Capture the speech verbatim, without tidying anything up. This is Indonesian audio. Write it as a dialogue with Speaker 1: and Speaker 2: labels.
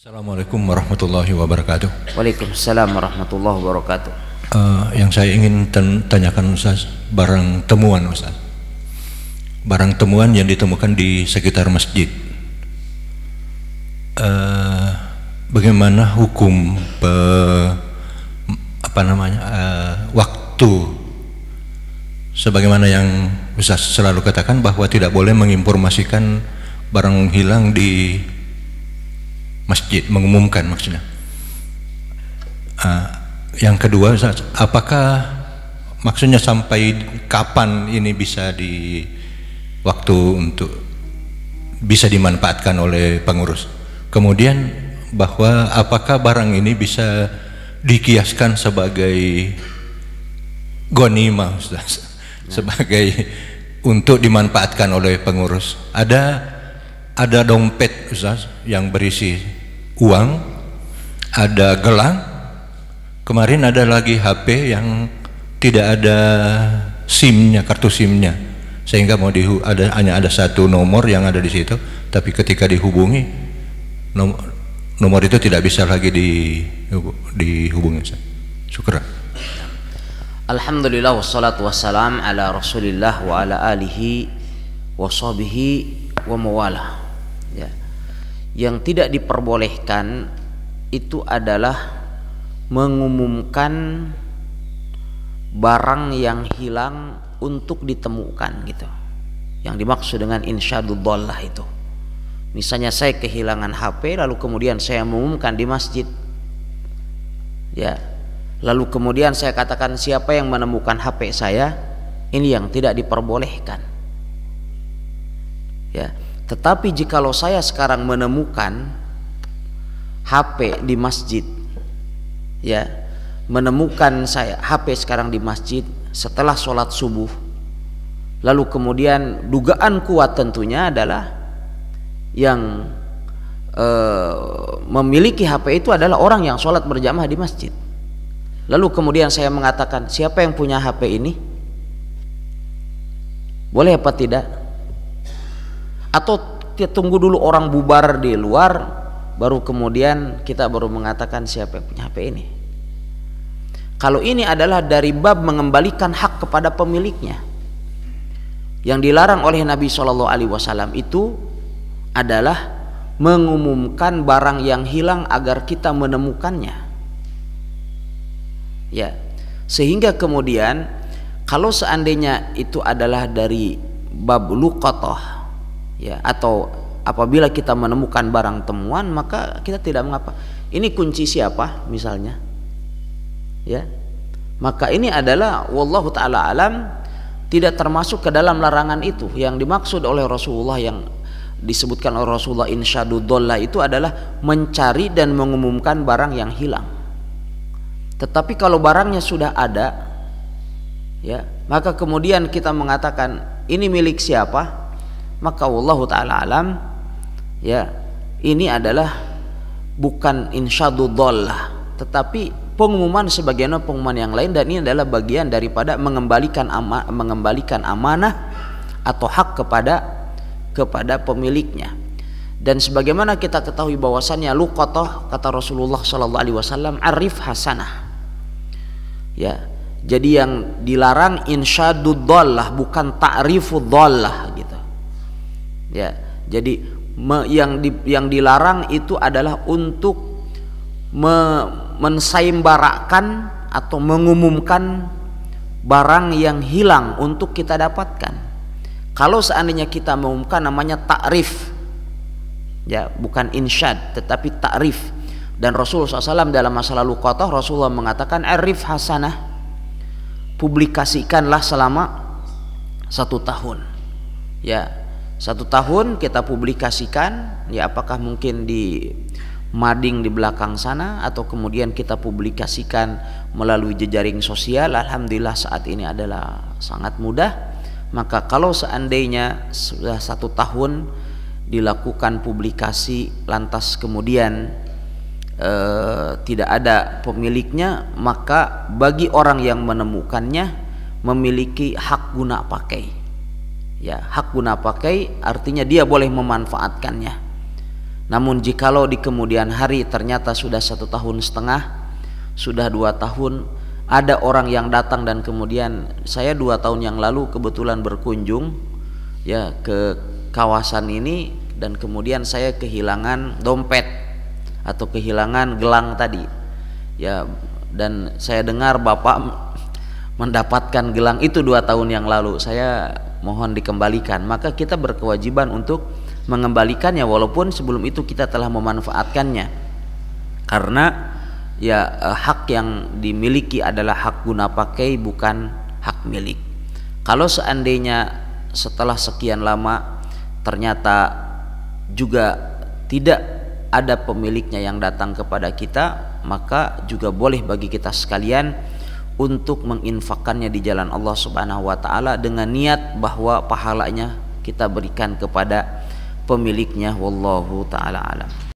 Speaker 1: Assalamualaikum warahmatullahi wabarakatuh.
Speaker 2: Waalaikumsalam warahmatullahi wabarakatuh.
Speaker 1: Uh, yang saya ingin tanyakan Ustaz, barang temuan Ustaz, barang temuan yang ditemukan di sekitar masjid, uh, bagaimana hukum pe, apa namanya uh, waktu, sebagaimana yang Ustaz selalu katakan bahwa tidak boleh menginformasikan barang hilang di masjid, mengumumkan maksudnya. Uh, yang kedua, apakah maksudnya sampai kapan ini bisa di waktu untuk bisa dimanfaatkan oleh pengurus? Kemudian bahwa apakah barang ini bisa dikiaskan sebagai ghanimah, Ustaz, sebagai untuk dimanfaatkan oleh pengurus? Ada ada dompet Ustaz yang berisi uang, ada gelang, kemarin ada lagi H P yang tidak ada SIM-nya, kartu SIM-nya, sehingga mau dihu ada hanya ada satu nomor yang ada di situ, tapi ketika dihubungi nomor, nomor itu tidak bisa lagi di, dihubungi. Syukran.
Speaker 2: Alhamdulillah wassalatu wassalam ala Rasulillah wa ala alihi wa sahbihi wa mawalah. Ya. Yang tidak diperbolehkan itu adalah mengumumkan barang yang hilang untuk ditemukan gitu. Yang dimaksud dengan insyadud dhallah itu, misalnya saya kehilangan H P lalu kemudian saya mengumumkan di masjid, ya, lalu kemudian saya katakan siapa yang menemukan H P saya, ini yang tidak diperbolehkan, ya. Tetapi jikalau saya sekarang menemukan H P di masjid, ya, menemukan saya H P sekarang di masjid setelah sholat subuh, lalu kemudian dugaan kuat tentunya adalah yang e, memiliki H P itu adalah orang yang sholat berjamaah di masjid. Lalu kemudian saya mengatakan siapa yang punya H P ini, boleh apa tidak? Atau kita tunggu dulu orang bubar di luar, baru kemudian kita baru mengatakan siapa yang punya H P ini? Kalau ini adalah dari bab mengembalikan hak kepada pemiliknya, yang dilarang oleh Nabi shallallahu alaihi wasallam itu adalah mengumumkan barang yang hilang agar kita menemukannya, ya. Sehingga kemudian kalau seandainya itu adalah dari bab luqatah, ya, atau apabila kita menemukan barang temuan, maka kita tidak mengapa. Ini kunci siapa misalnya, ya, maka ini adalah wallahu taala alam tidak termasuk ke dalam larangan itu. Yang dimaksud oleh Rasulullah, yang disebutkan oleh Rasulullah insyadud dhallah itu adalah mencari dan mengumumkan barang yang hilang. Tetapi kalau barangnya sudah ada, ya, maka kemudian kita mengatakan ini milik siapa, maka wallahu taala alam, ya, ini adalah bukan insyadud dhallah, tetapi pengumuman sebagaimana pengumuman yang lain, dan ini adalah bagian daripada mengembalikan ama, mengembalikan amanah atau hak kepada kepada pemiliknya. Dan sebagaimana kita ketahui bahwasannya luqatah, kata Rasulullah shallallahu alaihi wasallam, arif hasanah, ya. Jadi yang dilarang insyadud dhallah, bukan ta'rifud dhallah gitu, ya. Jadi me, yang di, yang dilarang itu adalah untuk me, mensaimbarakan atau mengumumkan barang yang hilang untuk kita dapatkan. Kalau seandainya kita mengumumkan, namanya ta'rif, ya, bukan insyad tetapi ta'rif. Dan Rasulullah shallallahu alaihi wasallam dalam masalah luqatah, Rasulullah mengatakan arif hasanah, publikasikanlah selama satu tahun, ya. Satu tahun kita publikasikan, ya, apakah mungkin di mading di belakang sana, atau kemudian kita publikasikan melalui jejaring sosial. Alhamdulillah saat ini adalah sangat mudah. Maka kalau seandainya sudah satu tahun dilakukan publikasi, lantas kemudian eh, tidak ada pemiliknya, maka bagi orang yang menemukannya memiliki hak guna pakai. Ya, hak guna pakai artinya dia boleh memanfaatkannya. Namun jikalau di kemudian hari ternyata sudah satu tahun setengah, sudah dua tahun, ada orang yang datang dan kemudian saya dua tahun yang lalu kebetulan berkunjung ya ke kawasan ini dan kemudian saya kehilangan dompet atau kehilangan gelang tadi ya, dan saya dengar Bapak mendapatkan gelang itu dua tahun yang lalu, saya mohon dikembalikan. Maka kita berkewajiban untuk mengembalikannya walaupun sebelum itu kita telah memanfaatkannya, karena ya hak yang dimiliki adalah hak guna pakai, bukan hak milik. Kalau seandainya setelah sekian lama ternyata juga tidak ada pemiliknya yang datang kepada kita, maka juga boleh bagi kita sekalian untuk menginfakkannya di jalan Allah Subhanahu wa taala dengan niat bahwa pahalanya kita berikan kepada pemiliknya. Wallahu taala alam.